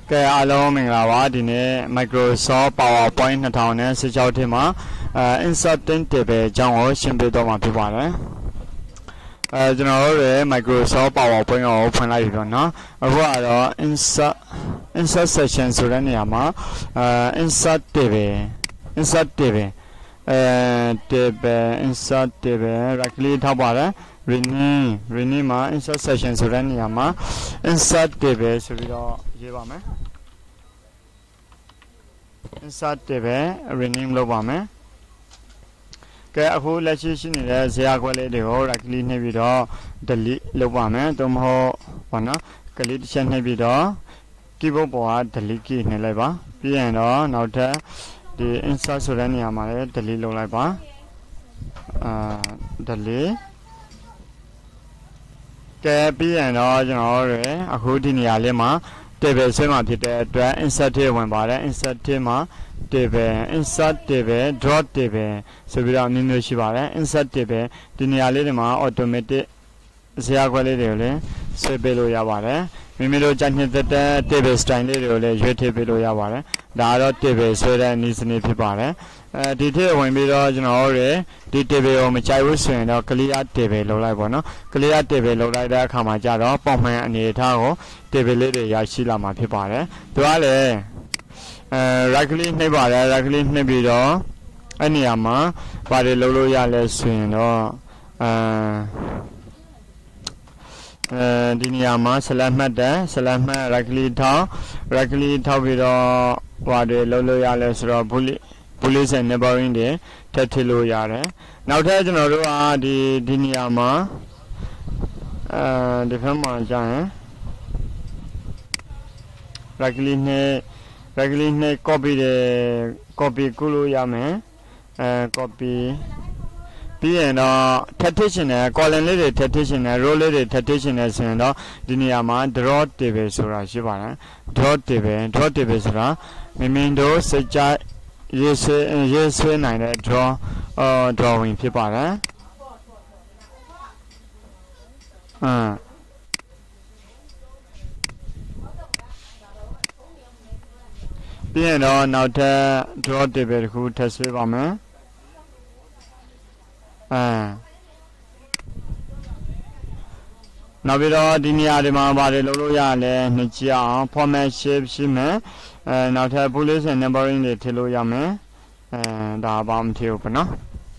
cái alo mình là quá thì nè Microsoft PowerPoint là thằng này sẽ cho thêm mà inserting table trong ở xin biết đâu mà phải vào đấy cho nó về Microsoft PowerPoint open lại rồi nó ở đó insert section số đấy nè mà insert table insert table right click thao vào đấy rename mà insert section số đấy nè mà insert table số đó gì vậy mày insert table rename lo vào mày cái aku lấy chỉ xin là sẽ qua lấy được right click này video delete lo vào mày tụm họ vào nó click trên này video keyboard bỏ delete key này lại vào bây giờ nó thế thì insert số đấy nè mà để delete lo lại vào delete cái bây giờ cho nó rồi aku thì nhà lên mà table xem mà thì để insert thêm vào đấy insert thêm mà table insert table draw table so bây giờ mình sẽ vào đấy insert table thì nhà lên mà automatic sẽ qua lên được đấy save lo ra vào đấy mình lo chẳng hiện tại table style lên rồi đấy duyệt table lo ra vào đấy đã đó table số đấy như thế này phải vào đấy đi theo mình bây giờ cho nó rồi đi table mà chạy vô xuyên đó clear table lo lại vào nó clear table lo lại đã khám phá đó bao nhiêu anh ấy thao table lên để giải trí làm mà phải vào đấy đó là right click này vào đấy right click này bây giờ anh ấy mà vào để lo ra lên xuyên đó đi nhà mà select đấy select right click thao bây giờ vào để lo ra lên rồi police and neighboring để thật thì lo ra đấy nào thế cho nó rồi đi nhà mà để phải mà chẳng right click này copy cứ lo ra mẹ copy bây giờ nó tradition này column lấy để tradition này row lấy để tradition này xem đó đi nhà mà draw table số ra chứ bạn draw table số ra mình đó sẽ chạy yes này để drawing phía bạn đấy bây giờ đó nào thế draw table khu test với bạn mấy nào bây giờ đi nhà để mà vào để lâu ra để nhận chia format shape xin mẹ nào theo police and numbering để theo lâu ra mẹ đã bám theo phần nó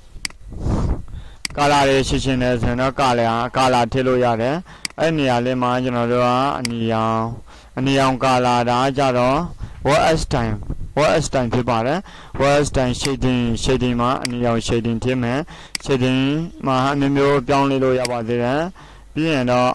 color để xin này thì nó color theo lâu ra đấy anh nhà để mà cho nó đó anh nhà color đã cho đó watch time phía bà đấy watch time shading mà anh nhà shading thêm mẹ shading mà anh nhiềuပြောlên lâu ra vào đấy bây giờ đó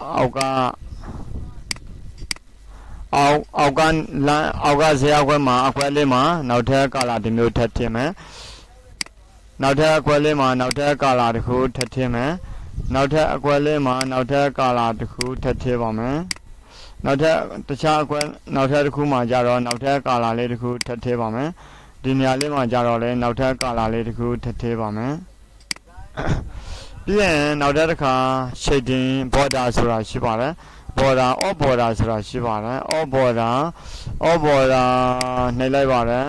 ao ca xe quay mà quay lên mà nào theo cả là thì nhiều thật thêm ấy nào theo quay lên mà nào theo cả là thì khu thật thêm ấy nào theo quay lên mà nào theo cả là thì khu thật thêm vào mấy nào theo tất cả quay nào theo khu mà ra rồi nào theo cả là lên thì khu thật thêm vào mấy đi nhà lên mà ra rồi lên nào theo cả là lên thì khu thật thêm vào mấy bây giờ nào theo cả shading border số ra xí vào đấy border số ra xí vào đấy border này lại vào đấy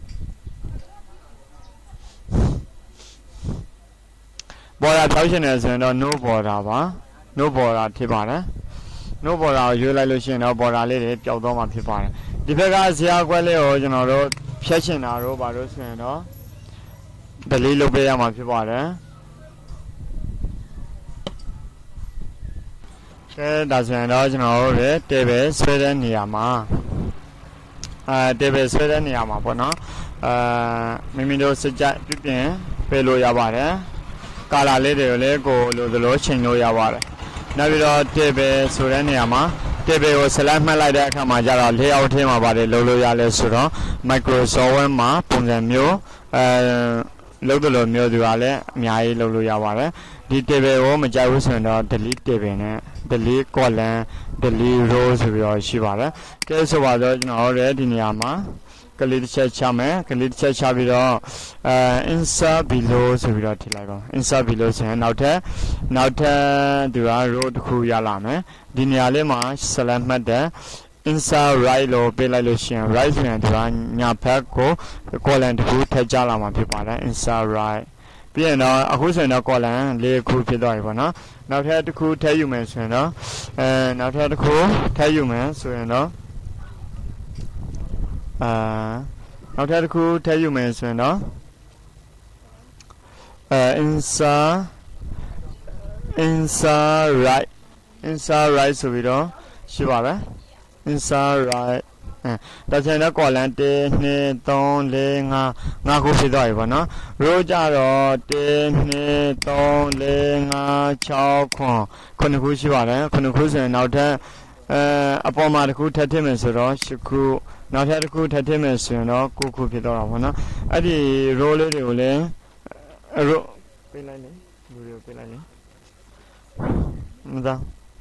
border theo trên này xem đó no border thì vào đấy no border dưới lại luôn xem đó border lấy để kéo đó mà thì vào đấy đi về cái xe quay lấy rồi cho nó đó phía trên nào rồi vào đó xem đó để lấy lúc bây giờ mà thì vào đấy cái đặc sản đó cho nó về table xoay đến nhà mà table xoay đến nhà mà bọn nó mình đâu sẽ chạy tiếp đến về lối nhà bà đấy cả là lấy đều lấy cổ lối chỉnh lối nhà bà đấy now bây giờ table xoay đến nhà mà table của select mà lại đấy khi mà ra rồi layout thêm mà bà đấy lối nhà lấy số đó Microsoft mà phong cách miêu lối miêu thì bà đấy nhảy lối nhà bà đấy đi table của mình chạy vô đó delete table này delete column delete rowဆိုပြီးတော့ရှိပါတယ်။ကဲဆိုပါတော့ကျွန်တော်တို့ဒီနေရာမှာကလစ်တစ်ချက်ချမယ်ကလစ်တစ်ချက်ချပြီးတော့insert below ဆိုပြီးတော့ထည့်လိုက်ပါ insert below ဆိုရင်နောက်ထပ်သူက row တစ်ခုရလာမယ်ဒီနေရာလေးမှာ select မှတ်တဲ့ insert right လို့ပေးလိုက်လို့ရှိရင် right ဆိုရင်ဒီကညာဘက်ကို column တစ်ခုထည့်ကြလာမှာဖြစ်ပါတယ် insert right ပြီးရင်တော့အခုဆိုရင်တော့ column ၄ခုဖြစ်သွားပြီပေါ့နော်နောက်ထပ်တစ်ခုထည့်ယူမယ်ဆိုရင်တော့နောက်ထပ်တစ်ခုထည့်ယူမယ်ဆိုရင်တော့နောက်ထပ်တစ်ခုထည့်ယူမယ်ဆိုရင်တော့insert right ဆိုပြီးတော့ရှိပါပဲ insert right တချင်တော့ column 1 2 3 4 5ခုဖြစ်သွားပြီပေါ့နော် row ကြတော့1 2 3 4 5 6 9ခုရှိပါတယ်9ခုဆိုရင်နောက်ထပ်အပေါ်မှာတစ်ခုထပ်ထည့်မယ်ဆိုတော့10ခုနောက်ထပ်တစ်ခုထပ်ထည့်မယ်ဆိုရင်တော့9ခုဖြစ်သွားတာပေါ့နော်အဲ့ဒီ row လေးတွေကိုလည်း row ပေးလိုက်လေလူတွေကိုပေးလိုက်လေမသား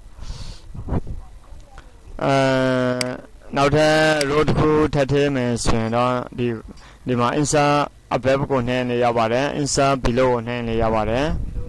နောက်ထပ် row တစ်ခုထပ်ထည့်မယ်ဆိုရင်တော့ဒီမှာ insert above ကိုနှိမ့်နေရပါတယ် insert below ကိုနှိမ့်နေရပါတယ်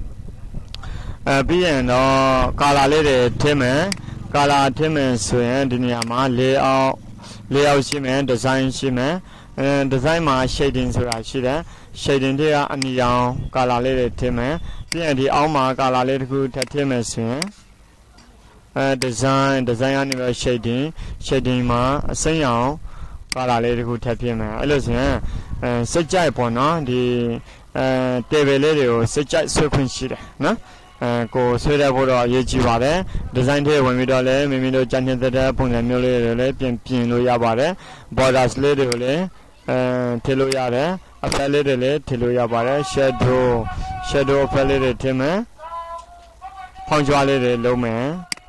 ပြီးရင်တော့ color လေးတွေထည့်မယ် color ထည့်မယ်ဆိုရင်ဒီနေရာမှာ layout ရှိမယ် design ရှိမယ် design မှာ shading ဆိုတာရှိတယ် shading တွေကအနီရောင် color လေးတွေထည့်မယ်ပြီးရင်ဒီအောက်မှာ color လေးတစ်ခုထပ်ထည့်မယ်ဆိုရင်design ကနေပြီး shading မှာအစိမ်းရောင် color လေးတစ်ခုထပ်ထည့်မယ်အဲ့လိုဆိုရင်စက်ကြိုက်ပေါ့နော်ဒီtable လေးတွေကိုစက်ကြိုက်ဆွဲခွင့်ရှိတယ်နော်ကိုဆွဲရဖို့တော့အရေးကြီးပါတယ် design တွေဝင်ပြီးတော့လည်းမိမိတို့ကြံတဲ့ပုံစံမျိုးလေးတွေလည်းပြင်လို့ရပါတယ် borders လေးတွေကိုလည်းထည့်လို့ရတယ် effect လေးတွေလည်းထည့်လို့ရပါတယ် shadow effect လေးတွေထည့်မယ်ဖောင်းကြွားလေးတွေလုံးမယ်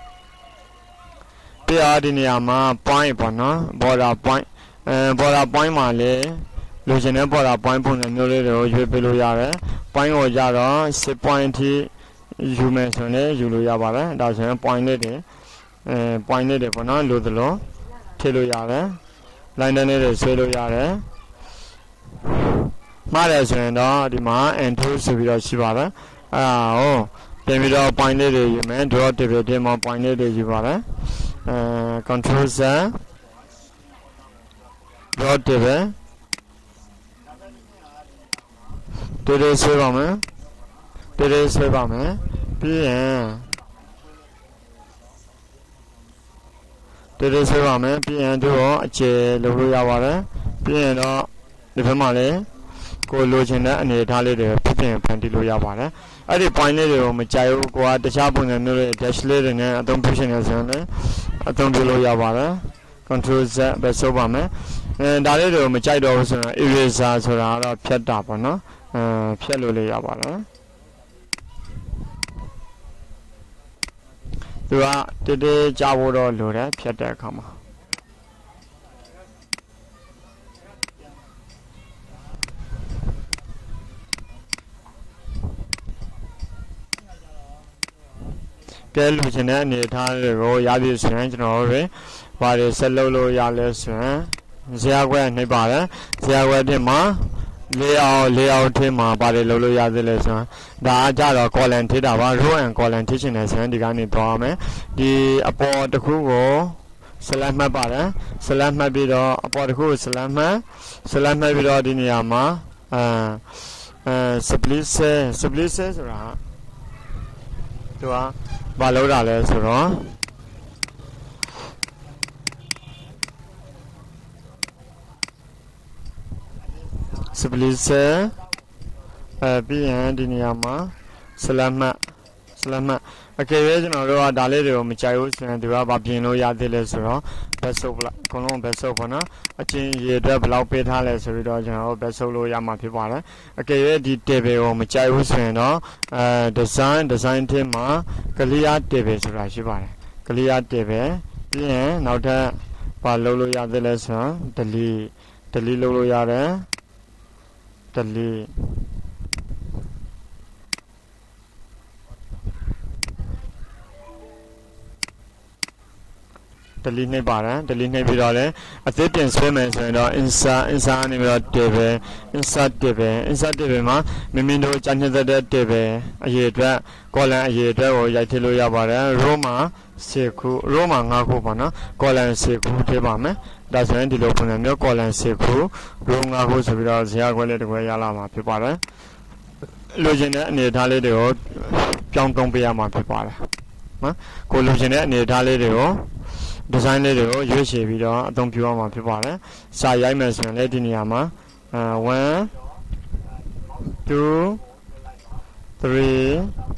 ပြရဒီနေရာမှာ point ပေါ့နော် border point မှာလည်းလိုချင်တဲ့ border point ပုံစံမျိုးလေးတွေကိုရွေးပေးလို့ရတယ် point ကိုကြတော့10 point ထိယူမယ်ဆိုရင်ယူလို့ရပါတယ်ဒါဆိုရင် point လေးတွေပေါ့နော်လိုသလိုထည့်လို့ရတယ် line လေးတွေဆွဲလို့ရတယ်မှားတယ်ဆိုရင်တော့ဒီမှာ enter ဆိုပြီးတော့ရှိပါတယ်ပြန်ပြီးတော့ point လေးတွေယူမယ် draw table ထဲမှာ point လေးတွေယူပါတယ်control Z draw table တွေဆွဲပါမယ်ပြီးရင်တို့အကျယ်လုပ်လို့ရပါတယ်ပြီးရင်တော့ဒီဘက်မှာလည်းကိုလိုချင်တဲ့အနေအထားလေးတွေဖြစ်ပြင်ဖန်တီးလို့ရပါတယ်အဲ့ဒီ point လေးတွေကိုမကြိုက်ဘူးကိုကတခြားပုံစံမျိုးလေး dash လေးတွေနဲ့အသုံးပြုရှင်နေဆိုရင်လည်းအသုံးပြုလို့ရပါတယ် control Z ပဲဆိုပါမယ်ဒါလေးတွေကိုမကြိုက်တော့ဘူးဆိုရင် eraser ဆိုတာကတော့ဖြတ်တာပေါ့နော်ဖြတ်လို့ရပါတယ်သူကတေးကြဖို့တော့လိုတယ်ဖြတ်တဲ့အခါမှာကဲလူချင်တဲ့အနေအထားတွေကိုရပြီဆိုရင်ကျွန်တော်တို့ဘာတွေဆက်လုပ်လို့ရလဲဆိုရင်ဇာတ်ခွဲနှိပ်ပါတယ်ဇာတ်ခွဲတင်မှာlayout ထဲမှာဘာတွေလုပ်လို့ရသေးလဲဆိုတော့ဒါအကြတော့ column ထိတာပါ row and column ထိချင်တယ်ဆိုရင်ဒီကနေသွားမယ်ဒီအပေါ်တစ်ခုကို select မှတ်ပါတယ် select မှတ်ပြီးတော့အပေါ်တစ်ခုကို select မှတ်ပြီးတော့ဒီနေရာမှာsplit cell ဆိုတာသူကဘာလုပ်တာလဲဆိုတော့split cell ပြီးရင်ဒီနေရာမှာ select မှတ်အကယ်၍ကျွန်တော်တို့ကဒါလေးတွေကိုမကြိုက်ဘူးဆိုရင်ဒီကဘာပြင်လို့ရသေးလဲဆိုတော့ back ဆုပ်လိုက်အကုန်လုံး back ဆုပ်ပေါ့နော်အချင်းရေအတွက်ဘယ်လောက်ပေးထားလဲဆိုပြီးတော့ကျွန်တော်တို့ back ဆုပ်လို့ရမှာဖြစ်ပါတယ်အကယ်၍ဒီ table ကိုမကြိုက်ဘူးဆိုရင်တော့design ထဲမှာ clear table ဆိုတာရှိပါတယ် clear table ပြီးရင်နောက်ထပ်ဘာလုပ်လို့ရသေးလဲဆိုတော့ delete လုပ်လို့ရတယ် delete ပ delete နေပါတယ် delete နေပြီးတော့လည်းအသစ်ပြင်ဆွဲမယ်ဆိုရင်တော့ insert နေပြီးတော့ table insert table မှာမိမိတို့ကြာညက်တဲ့ table အရေးအတွက် column အရေးအတွက်ကိုရိုက်ထည့်လို့ရပါတယ် row မှာ10ခု row မှာ5ခုပေါ့နော် column 10ခုထည့်ပါမယ်ဒါဆိုရင်ဒီလိုပုံစံမျိုး column 10ခု row 5ခုဆိုပြီးတော့ဇာတ်ခွဲလေးတစ်ခွဲရလာမှာဖြစ်ပါတယ်လိုချင်တဲ့အနေအထားလေးတွေကိုပြောင်းသုံးပေးရမှာဖြစ်ပါတယ်နော်ကိုလိုချင်တဲ့အနေအထားလေးတွေကိုဒီဇိုင်းလေးတွေကိုရွေးချယ်ပြီးတော့အသုံးပြုရမှာဖြစ်ပါတယ်စာရိုက်မယ်ဆိုရင်လည်းဒီနေရာမှာ1 2 3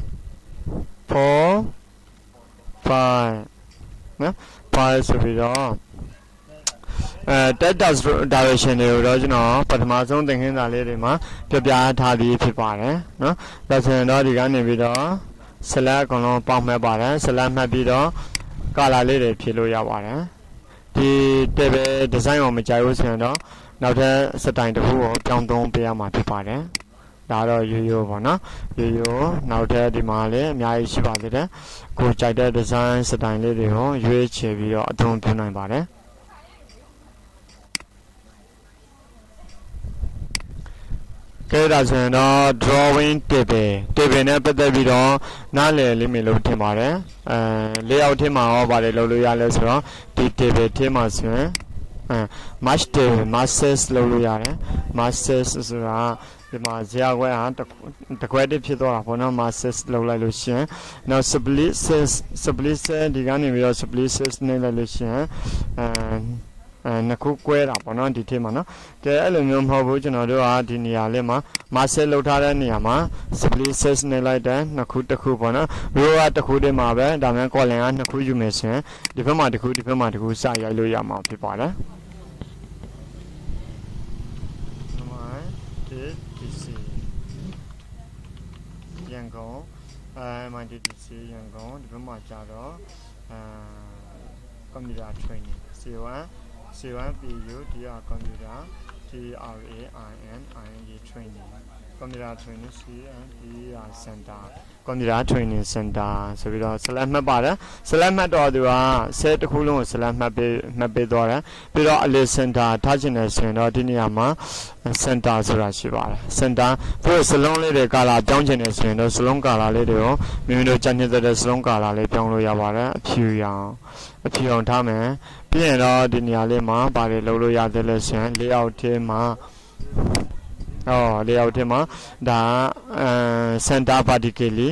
4 5နော်5ဆိုပြီးတော့text direction တွေကိုတော့ကျွန်တော်ပထမဆုံးသင်ခန်းစာလေးတွေမှာပြပြထားပြီးဖြစ်ပါတယ်နော်ဒါဆိုရင်တော့ဒီကနေပြီးတော့ select အကုန်လုံးပေါင်းမှတ်ပါတယ် select မှတ်ပြီးတော့ color လေးတွေဖြည့်လို့ရပါတယ်ဒီ table design ကိုမကြိုက်ဘူးဆိုရင်တော့နောက်ထပ်စတိုင်တစ်ခုကိုပြောင်းသုံးပေးရမှာဖြစ်ပါတယ်ဒါတော့ရိုးရိုးပေါ့နော်ရိုးရိုးနောက်ထပ်ဒီမှာလည်းအများကြီးရှိပါသေးတယ်ကိုကြိုက်တဲ့ design စတိုင်လေးတွေကိုရွေးချယ်ပြီးတော့အသုံးပြုနိုင်ပါတယ်ကဲဒါဆိုရင်တော့ drawing table နဲ့ပတ်သက်ပြီးတော့နားလည်လိမ့်မယ်လို့ထင်ပါတယ်layout ထဲမှာရောပါတယ်လုပ်လို့ရလဲဆိုတော့ဒီ table ထဲမှာဆိုရင်match table masses လုပ်လို့ရတယ် masses ဆိုတာဒီမှာဇာတ်ခွဲဟာတစ်ခွဲတစ်ဖြစ်သွားတာပေါ့နော် masses လုပ်လိုက်လို့ရှိရင်နောက် split set ဒီကနေပြီးတော့ split set နဲ့လိုက်လို့ရှိရင်နှစ်ခုကွဲတာပေါ့နော်ဒီထဲမှာနော်ကဲအဲ့လိုမျိုးမဟုတ်ဘူးကျွန်တော်တို့ကဒီနေရာလေးမှာ master လောက်ထားတဲ့နေရာမှာ split set နဲ့လိုက်တဲ့နှစ်ခုတစ်ခုပေါ့နော် row ကတစ်ခုတည်းမှာပဲဒါမှမဟုတ် column ကနှစ်ခုယူမယ်ဆိုရင်ဒီဘက်မှာတစ်ခုဒီဘက်မှာတစ်ခုစရိုက်လို့ရမှာဖြစ်ပါတယ်MITDC ရန်ကုန် MITDC ရန်ကုန်ဒီဘက်မှာကြာတော့computer training C1PU DR computer TRAINING training computer training CNDR center computer training center ဆိုပြီးတော့ select မှတ်ပါတယ် select မှတ်တော့သူက set တစ်ခုလုံးကို select မှတ်ပေးသွားတယ်ပြီးတော့ alert center ထားချင်တယ်ဆိုရင်တော့ဒီနေရာမှာ center ဆိုတာရှိပါတယ် center ပြီးတော့စလုံးလေးတွေ color ပြောင်းချင်တယ်ဆိုရင်တော့စလုံး color လေးတွေကိုမိမိတို့ကြညက်တဲ့စလုံး color လေးပြောင်းလို့ရပါတယ်အဖြူရောင်ထားမယ်ပြီးရင်တော့ဒီနေရာလေးမှာဘာတွေလုပ်လို့ရသေးလဲဆိုရင် layout ထဲမှာlayout ထဲမှာဒါ center vertically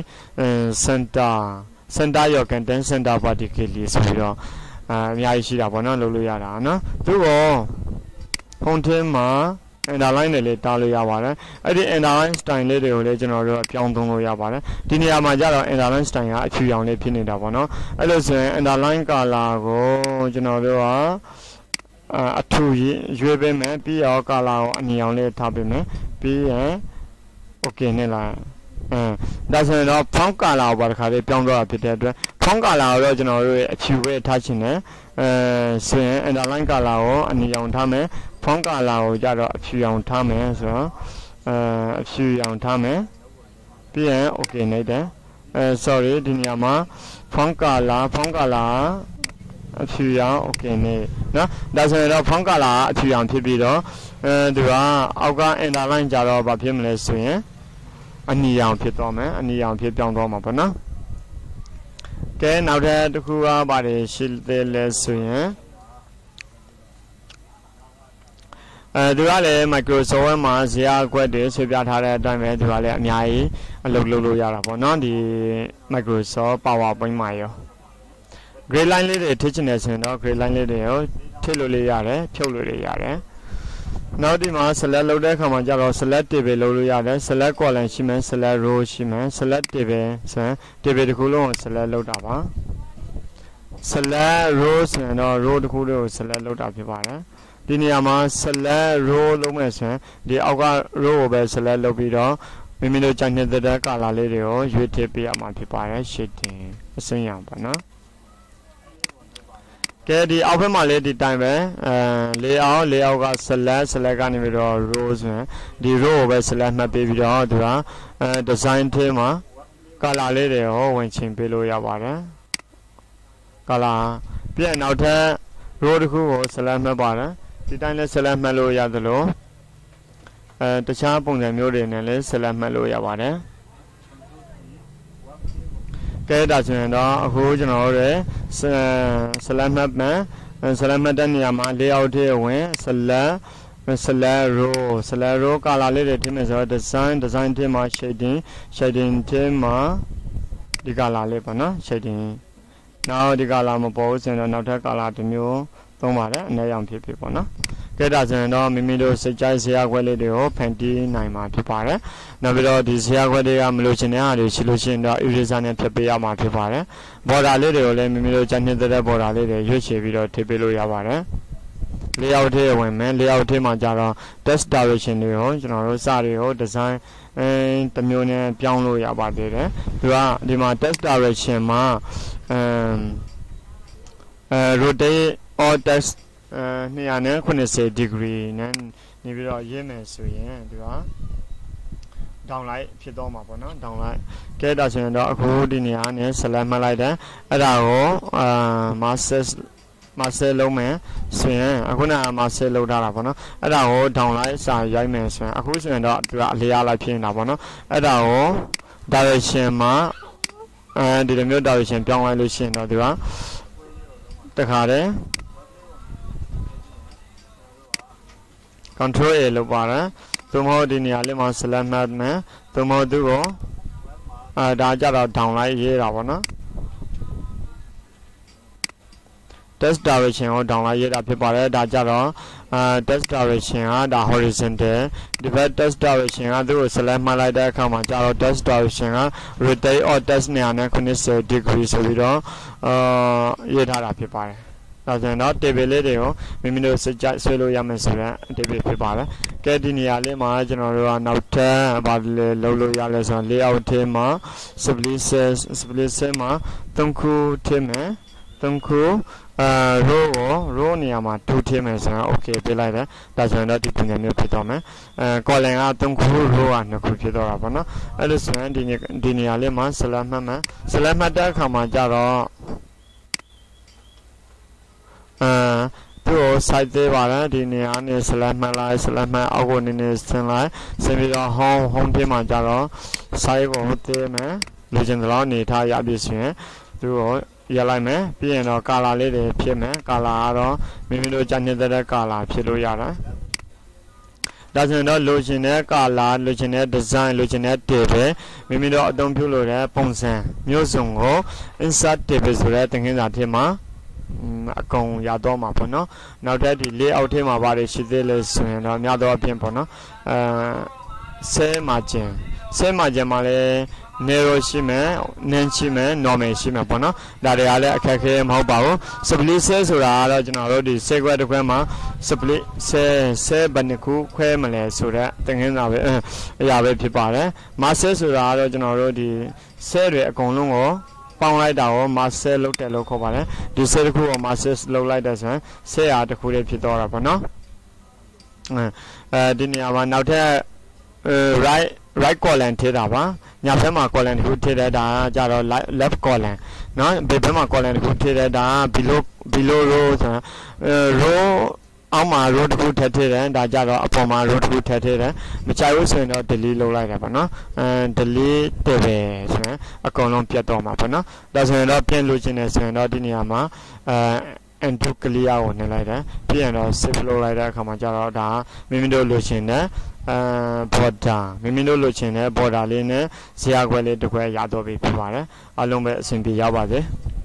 center your content center vertically ဆိုပြီးတော့အများကြီးရှိတာပေါ့နော်လုပ်လို့ရတာနော်သူကဖုန်းထဲမှာ underline တွေလေးတားလို့ရပါတယ်အဲ့ဒီ underline style လေးတွေကိုလည်းကျွန်တော်တို့ပြောင်းသုံးလို့ရပါတယ်ဒီနေရာမှာကျတော့ underline style ကအဖြူရောင်လေးဖြစ်နေတာပေါ့နော်အဲ့လိုဆိုရင် underline color ကိုကျွန်တော်တို့ကအထူရွေးပေးမယ်ပြီးတော့ color ကိုအနီရောင်လေးထားပေးမယ်ပြီးရင် okay နဲ့လာဒါဆိုရင်တော့ font color ကိုပါတစ်ခါလေးပြောင်းသွားတာဖြစ်တဲ့အတွက် font color ကိုတော့ကျွန်တော်တို့အဖြူပဲထားချင်တယ်ဆိုရင် underline color ကိုအနီရောင်ထားမယ် font color ကိုကြတော့အဖြူရောင်ထားမယ်ဆိုတော့အဖြူရောင်ထားမယ်ပြီးရင် okay နေတယ်sorry ဒီနေရာမှာ font color အဖြူရောင် okay နေနော်ဒါဆိုရင်တော့ font color အဖြူရောင်ဖြစ်ပြီးတော့သူကအောက်က underline ကြတော့ဘာဖြစ်မလဲဆိုရင်အနီရောင်ဖြစ်သွားမယ်အနီရောင်ဖြစ်ပြောင်းသွားမှာပေါ့နော်ကဲနောက်ထပ်တစ်ခုကပါတယ်ရှိသေးလဲဆိုရင်သူကလည်း Microsoft မှာဇာတ်ခွက်တွေဆွဲပြထားတဲ့အတိုင်းပဲသူကလည်းအများကြီးအလုပ်လုပ်လို့ရတာပေါ့နော်ဒီ Microsoft PowerPoint မှာရော grade line လေးတွေထည့်ချင်တယ်ဆိုရင်တော့ grade line လေးတွေကိုထည့်လို့ရတယ်ဖြုတ်လို့ရတယ်နောက်ဒီမှာ select လုပ်တဲ့အခါမှာကျတော့ select table လုပ်လို့ရတယ် select column ရှိမယ် select row ရှိမယ် select table ဆိုရင် table တစ်ခုလုံးကို select လုပ်တာပါ select row ဆိုရင်တော့ row တစ်ခုလုံးကို select လုပ်တာဖြစ်ပါတယ်ဒီနေရာမှာ select row လုပ်မယ်ဆိုရင်ဒီအောက်က row ကိုပဲ select လုပ်ပြီးတော့မိမိတို့ကြိုက်နေတဲ့ color လေးတွေကိုရွေးထည့်ပေးရမှာဖြစ်ပါတယ် shading အစိမ်းရောင်ပါနော်ကဲဒီအောက်ဘက်မှာလည်းဒီတိုင်းပဲlayout က select ကနေပြီးတော့ row ဆိုရင်ဒီ row ကိုပဲ select မှတ်ပေးပြီးတော့သူကdesign ထဲမှာ color လေးတွေကိုဝင်ချင်ပေးလို့ရပါတယ် color ပြန်နောက်ထပ် row တစ်ခုကို select မှတ်ပါတယ်ဒီတိုင်းလည်း select မှတ်လို့ရတယ်လို့တခြားပုံစံမျိုးတွေနဲ့လည်း select မှတ်လို့ရပါတယ်ကဲဒါဆိုရင်တော့အခုကျွန်တော်တို့ select မှတ်မယ် select မှတ်တဲ့နေရာမှာ layout ထဲဝင် select row color လေးတွေထည့်မယ်ဆိုတော့ design ထဲမှာ shading ထဲမှာဒီ color လေးပေါ့နော် shading နောက်ဒီ color မပေါ်ဘူးဆိုရင်တော့နောက်ထပ် color တစ်မျိုးသုံးပါတယ်အနေရောင်ဖြစ်ပေါ့နော်ကဲဒါဆိုရင်တော့မိမိတို့စိတ်ကြိုက်ဇာတ်ခွဲလေးတွေကိုဖန်တီးနိုင်မှာဖြစ်ပါတယ်နောက်ပြီးတော့ဒီဇာတ်ခွဲတွေကမလို့ချင်တဲ့အားတွေရှိလို့ရှိရင်တော့ eraser နဲ့ဖျက်ပေးရမှာဖြစ်ပါတယ် border လေးတွေကိုလည်းမိမိတို့ကြိုက်နေတဲ့ border လေးတွေရွေးချယ်ပြီးတော့ထည့်ပေးလို့ရပါတယ်layout ထဲဝင်မယ် layout ထဲမှာကြတော့ text direction တွေကိုကျွန်တော်တို့စာတွေကို design တစ်မျိုးနဲ့ပြောင်းလို့ရပါသေးတယ်သူကဒီမှာ text direction မှာrotate all text 290 degree နဲ့နေပြီးတော့ရေးမယ်ဆိုရင်သူက downlight ဖြစ်တော့မှာပေါ့နော် downlight ကဲဒါဆိုရင်တော့အခုဒီနေရာနဲ့ select မှတ်လိုက်တယ်အဲ့ဒါကို master လုံးမယ်ဆိုရင်အခုနက master လုံးထားတာပေါ့နော်အဲ့ဒါကို downlight စာရိုက်မယ်ဆိုရင်အခုဆိုရင်တော့သူကအလျားလိုက်ဖြစ်နေတာပေါ့နော်အဲ့ဒါကို direction မှာဒီလိုမျိုး direction ပြောင်းလိုက်လို့ရှိရင်တော့သူကတခါတည်းcontrol A လုပ်ပါတယ်သို့မဟုတ်ဒီနေရာလေးမှာ select မှတ်မယ်သို့မဟုတ်သူကိုဒါကြတော့ downlight ရေးတာပေါ့နော် text direction ကို downlight ရေးတာဖြစ်ပါတယ်ဒါကြတော့text direction ကဒါ horizontal ဒီဘက် text direction ကသူ့ကို select မှတ်လိုက်တဲ့အခါမှာကြတော့ text direction က rotate or text 90 degree ဆိုပြီးတော့ရေးထားတာဖြစ်ပါတယ်ဒါဆိုရင်တော့ table လေးတွေကိုမိမိတို့စကြဆွဲလို့ရမယ်ဆိုတော့ table ဖြစ်ပါတယ်ကဲဒီနေရာလေးမှာကျွန်တော်တို့ကနောက်ထပ်ဘာလဲလုပ်လို့ရလဲဆိုတော့ layout ထဲမှာ split မှာ3ခုထည့်မယ်3ခု row နေရာမှာ2ထည့်မယ်ဆိုတော့ okay ပြလိုက်တယ်ဒါဆိုရင်တော့ဒီပုံစံမျိုးဖြစ်တော့မယ်column က3ခု row က2ခုဖြစ်တော့တာပေါ့နော်အဲ့လိုဆိုရင်ဒီနေရာလေးမှာ select မှတ်မယ် select မှတ်တဲ့အခါမှာကြတော့သူ့ကို site သေးပါတယ်ဒီနေရာနဲ့ select မှတ်လိုက် select မှတ်အောက်ကိုနည်းနည်းဆင်းလိုက်ဆင်းပြီးတော့ home ထဲမှာကြတော့ site ကိုသေးမယ်လူချင်းတော့နေထားရပြီဆိုရင်သူ့ကိုရလိုက်မယ်ပြီးရင်တော့ color လေးတွေဖြစ်မယ် color ကတော့မိမိတို့ကြိုက်နေတဲ့ color ဖြစ်လို့ရတယ်ဒါဆိုရင်တော့လိုချင်တဲ့ color လိုချင်တဲ့ design လိုချင်တဲ့ table မိမိတို့အသုံးပြုလို့တဲ့ပုံစံမျိုးစုံကို insert table ဆိုတဲ့သင်ခန်းစာထဲမှာအကုန်ရတော့မှာပေါ့နော်နောက်ထပ်ဒီ layout ထဲမှာပါတယ်ရှိသေးလဲဆိုရင်တော့များသောအားဖြင့်ပေါ့နော်cell margin မှာလည်း narrow ရှိမယ် none ရှိမယ် normal ရှိမယ်ပေါ့နော်ဒါတွေကလည်းအခက်ခဲမဟုတ်ပါဘူး split cell ဆိုတာကတော့ကျွန်တော်တို့ဒီ cell ခွဲတစ်ခွဲမှာ split cell ဘယ်နှခုခွဲမလဲဆိုတော့သင်ခန်းစာပဲအရာပဲဖြစ်ပါတယ် master ဆိုတာကတော့ကျွန်တော်တို့ဒီ cell တွေအကုန်လုံးကိုပေါင်းလိုက်တာကို master လုပ်တယ်လို့ခေါ်ပါတယ်ဒီ cell တစ်ခုကို master လုပ်လိုက်တဲ့ဆိုရင် cell အားတစ်ခုလေးဖြစ်တော့တာပေါ့နော်ဒီနေရာမှာနောက်ထပ် right column ထည့်တာပါညာဘက်မှာ column တစ်ခုထည့်တဲ့ဒါကြတော့ left column เนาะဘယ်ဘက်မှာ column တစ်ခုထည့်တဲ့ဒါ below row ဆိုတော့ row အောက်မှာ row တစ်ခုထည့်တယ်ဒါကြတော့အပေါ်မှာ row တစ်ခုထည့်တယ်မချိုက်ဘူးဆိုရင်တော့ delete လုပ်လိုက်တယ်ပေါ့နော်delete တယ်ပဲဆိုရင်အကုန်လုံးပြတ်တော့မှာပေါ့နော်ဒါဆိုရင်တော့ပြင်လို့ခြင်းနဲ့ဆိုရင်တော့ဒီနေရာမှာundo clear ကိုနှိပ်လိုက်တယ်ပြီးရင်တော့ save လုပ်လိုက်တဲ့အခါမှာကျတော့ဒါမိမိတို့လိုချင်တဲ့border မိမိတို့လိုချင်တဲ့ border လေးနဲ့ဇာတ်ခွဲလေးတစ်ခွဲရတော့ပြီဖြစ်ပါတယ်အားလုံးပဲအဆင်ပြေရပါစေ